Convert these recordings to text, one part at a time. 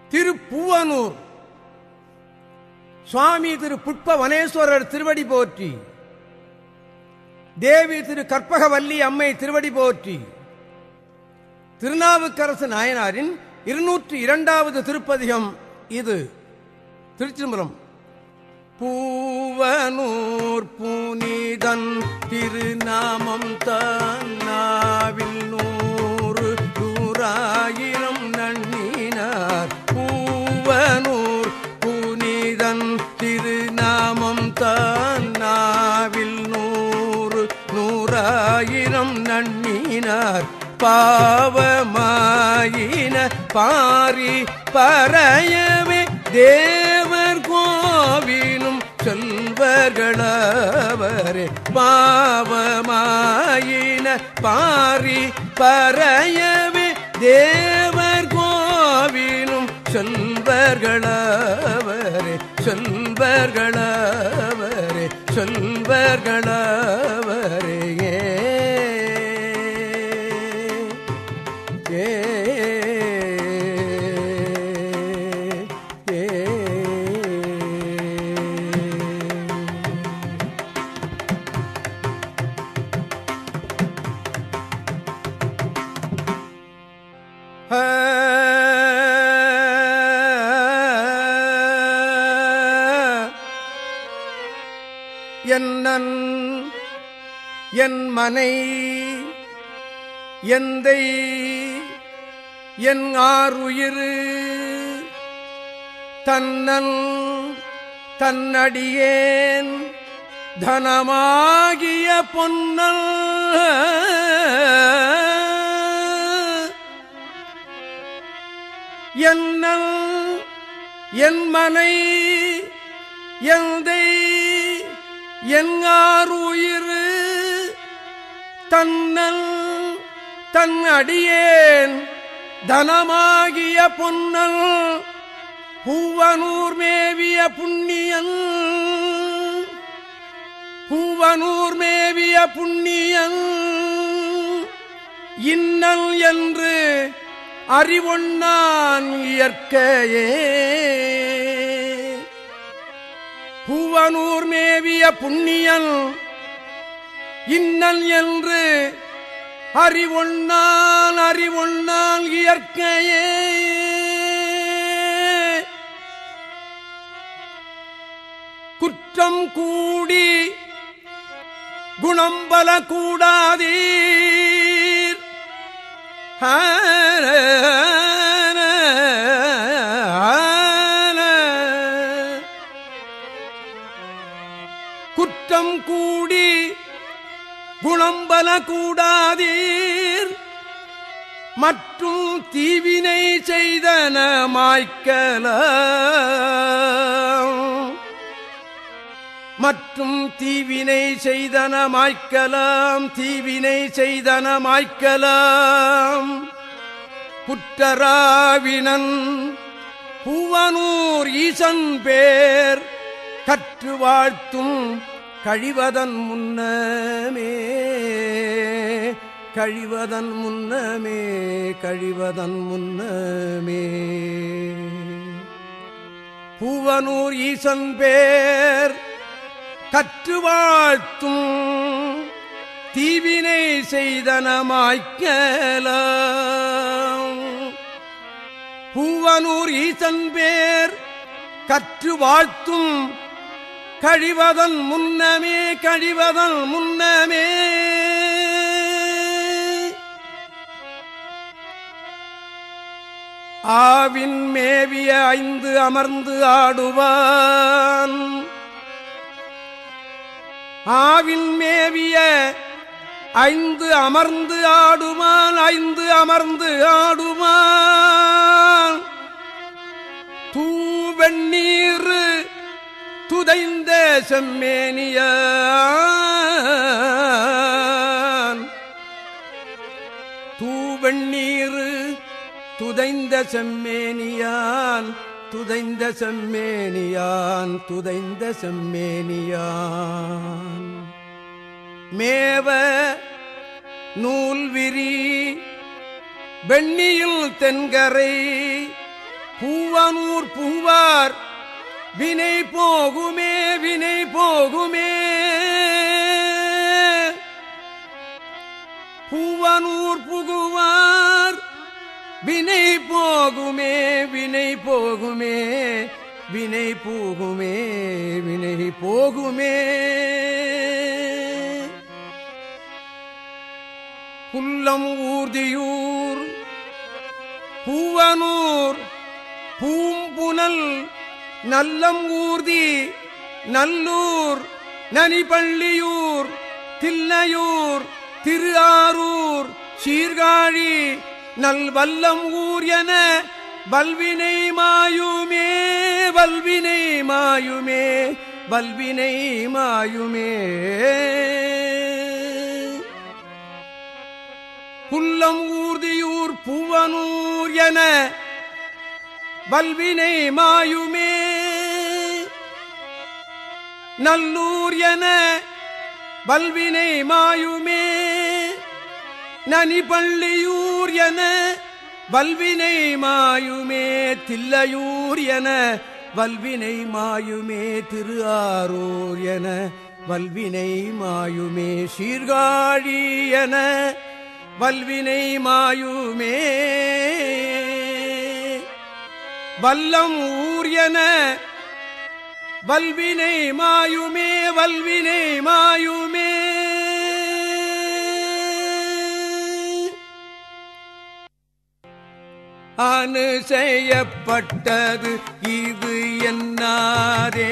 திருப்பூவனூர் சுவாமி திரு புட்பவனேஸ்வரர் திருவடி போற்றி. தேவி திரு கற்பகவல்லி அம்மை திருவடி போற்றி. திருநாவுக்கரசு நாயனாரின் 202வது திருப்பதிகம் இது. திருச்சிதம்பரம். பூவனூர் புனிதன் திருநாமம் தன்னாவில் 100 நூறாயிரம் நன்னினார். பூவனூர் புனிதன் திருநாமம் தன்னாவில் 100 நூறாயிரம் நன்னினார். பாவமாயின பாரி பறையவே தேவர் கோவிலும் செல்வர்களவரே. பாவமாயின பாரி பறையவே தேவர் கோவிலும் செல்வர்களவரே. செல்வர்களவரே செல்வர்களவரே. என்னன் என் மனை எந்தை என் ஆருயிர் தன்னன் தன்னடியேன் தனமாகிய பொன்னல் என்னல் என் மனை எந்தை எங்காருயிர் தன்னல் தன் அடியேன் தனமாகிய பொன்னல். பூவனூர் மேவிய புண்ணியன் பூவனூர் மேவிய புண்ணியன் இன்னல் என்று அறிவொண்ணான் இயற்கையே. பூவனூர் மேவிய புண்ணியன் இன்னல் என்று அறிவொண்ணான் இயற்கையே. குற்றம் கூடி குணம்பல கூடாதீர். குற்றம் கூடி குணம்பல கூடாதீர். மற்றும் தீவினை செய்தன மாய்க்கலாம். மற்றும் தீவினை செய்தன மாய்க்கலாம். தீவினை செய்தன மாய்க்கலாம். புற்றராவினன் பூவனூர் ஈசன் பேர் கற்று வாழ்த்தும் கழிவதன் முன்னமே. கழிவதன் முன்னமே கழிவதன் முன்னமே. பூவனூர் ஈசன் பேர் கற்று வாழ்த்தும் தீவினை செய்தன மாய்க்கலாம். பூவனூர் ஈசன் பேர் கற்று வாழ்த்தும் கழிவதன் முன்னமே கழிவதன் முன்னமே. ஆவின் மேவிய 5 அமர்ந்து ஆடுவான். ஆவின் மேவிய 5 அமர்ந்து ஆடுவான். 5 அமர்ந்து ஆடுவான். தூவெண்ணீர் துதைந்த செம்மேனியான். தூவெண்ணீர் துதைந்த செம்மேனியான். துதைந்த செம்மேனியான். துதைந்த செம்மேனியான். மேவ நூல்விரி வெண்ணியில் தென்கரை பூவனூர் பூவார் வினை போகுமே வினை போகுமே. பூவனூர் புகுவார் வினை போகுமே வினை போகுமே வினை போகுமே வினை போகுமே. புல்லம் ஊர்தியூர் பூவனூர் பூம்புனல் நல்லம் ஊர்தி நல்லூர் நனிபள்ளியூர் தில்லையூர் திரு ஆரூர் சீர்காழி நல்வல்லம் ஊர் என வல்வினை மாயுமே வல்வினை மாயுமே வல்வினை மாயுமே. புல்லம் ஊர்தியூர் பூவனூர் என வல்வினை மாயுமே. நல்லூர் என வல்வினை மாயுமே. நனிபள்ளியூர் என வல்வினை மாயுமே. தில்லையூர் என வல்வினை மாயுமே. திரு ஆரூர் என வல்வினை மாயுமே. சீர்காழி என வல்வினை மாயுமே. வல்லம் ஊர் என வல்வினை மாயுமே வல்வினை மாயுமே. அனு செய்யப்பட்டது இது என்னாதே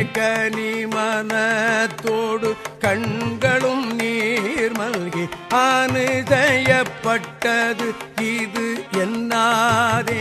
கனிமனத்தோடு கண்களும் நீர் மல்கி. அனு செய்யப்பட்டது இது என்னாதே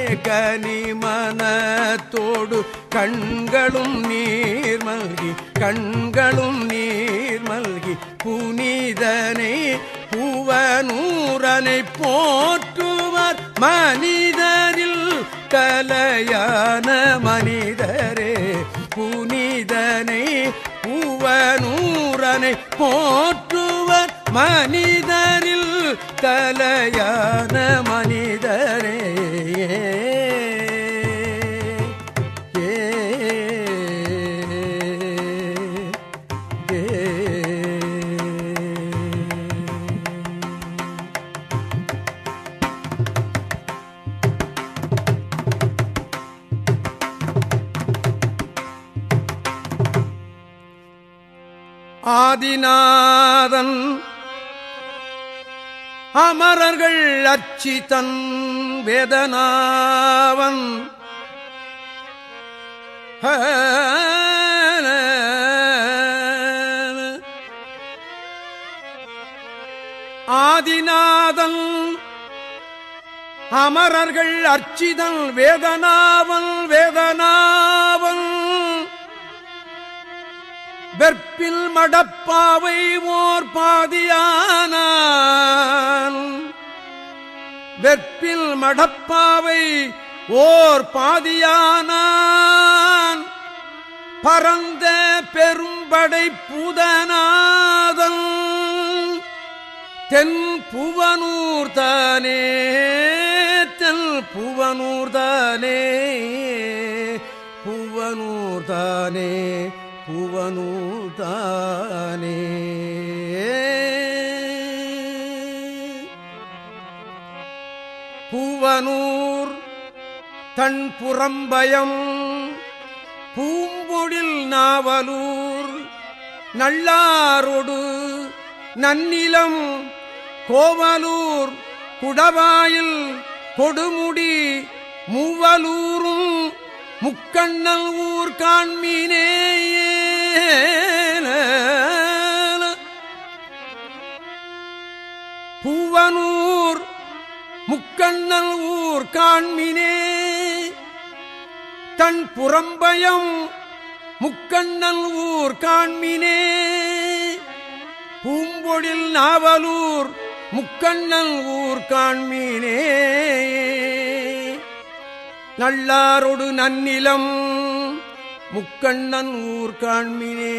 கனிமனத்தோடு கண்களும் நீர் மல்கி கண்களும் நீர் மல்கி. புனிதனை பூவனூரனை போற்றுவார் மனிதரில் தலையான மனிதரே. புனிதனை பூவனூரனை போற்றுவார் மனிதரில் தலையான மனிதரே. ஆதிநாதன் அமரர்கள் அச்சிதன் வேதனாவன் ஆதிநாதன் அமரர்கள் அச்சிதன் வேதனாவன் வேதனாவன். வெற்பில் மடப்பாவை ஓர் பாதியானான். வெற்பில் மடப்பாவை ஓர் பாதியானான். பரந்த பெரும்படை பூதநாதன் தென் புவனூர் தானே தென் புவனூர் தானே புவனூர் தானே புவனூர் தானே. பூவனூர் தன் புறம்பயம் பூம்பொழில் நாவலூர் நல்லாரோடு நன்னிலம் கோவலூர் குடவாயில் கொடுமுடி மூவலூரும் முக்கண்ணல் ஊர் காண்மினே. பூவனூர் முக்கண்ணல் ஊர் காண்மினே. தன் புறம்பயம் முக்கண்ணல் ஊர் காண்மினே. பூம்பொழில் நாவலூர் முக்கண்ணல் ஊர் காண்மினே. நல்லாரோடு நன்னிலம் முக்கண்ணன் ஊர் காண்மினே.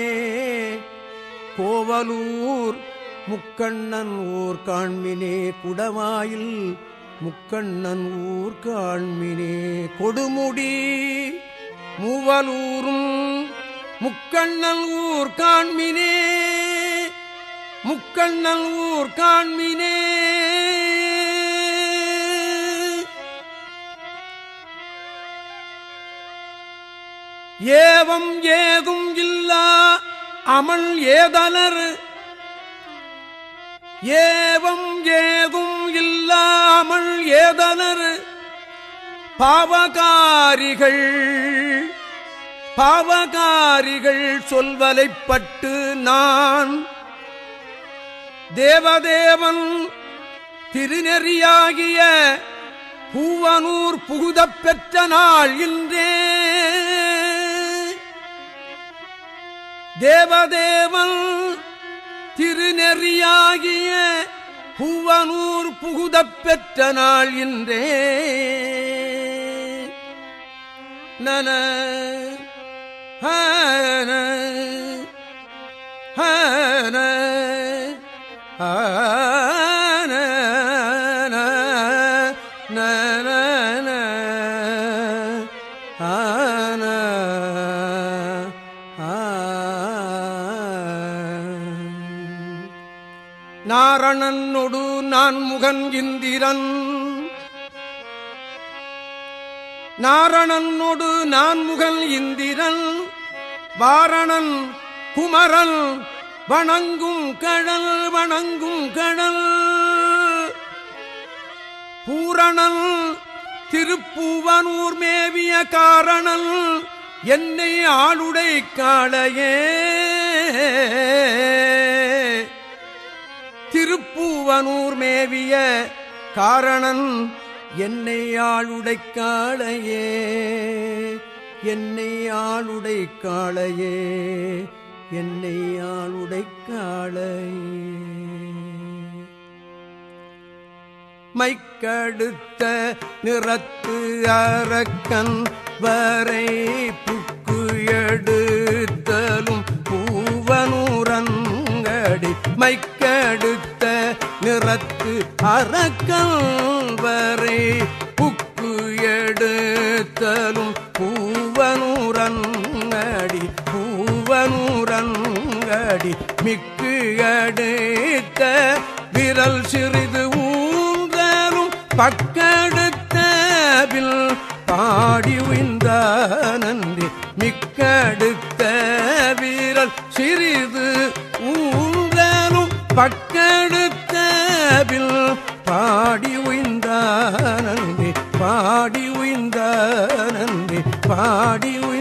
கோவலூர் முக்கண்ணன் ஊர் காண்மினே. குடவாயில் முக்கண்ணன் ஊர் காண்மினே. கொடுமுடி மூவலூரும் முக்கண்ணன் ஊர் காண்மினே முக்கண்ணன் ஊர் காண்மினே. ஏவம் ஏதும் இல்லா அமல் ஏதனர் ஏவம் ஏதும் இல்லாமல் ஏதனர் பாவகாரிகள் சொல்வலைப்பட்டு நான் தேவதேவன் திருநெறியாகிய பூவனூர் புகுதப் பெற்ற நாள் இன்றே. தேவதேவன் திருநெறியாகிய பூவனூர் புகுதப் பெற்ற நாள் இன்றே. நன ஹன ஹன ஹன நன ஹன நாரணனொடு நான் முகன் இந்திரன் நாரணனொடு நான் முகன் இந்திரன் வாரணன் குமரன் வணங்கும் கடல் பூரணன் திருப்பூவனூர் மேவிய காரணன் என்னை ஆளுடை காளையே. திருப்பூவனூர் மேவிய காரணன் என்னை ஆளுடை காளையே என்னை ஆளுடை காளையே என்னை ஆளுடை காளையே. மைக்கடுத்த நிறத்து அரக்கன் வரை புக்கு எடுத்தலும் பூவனூரங்கடி மைக்கடுத்த நிறத்து அரக்கன் வரை புக்கு எடுத்தலும் பூவனூரங்கடி மிக்கு அடுத்த விரல் சிறிது ஊன்றலும் பக்கடுத்தவில் பாடி உய்ந்தானன்றி மிக்கடுத்த வீரல் சிறிது ஊன்றலும் பக்கடுத்தவில் பாடி உய்ந்தானன்றி பாடி உய்ந்தானன்றி பாடி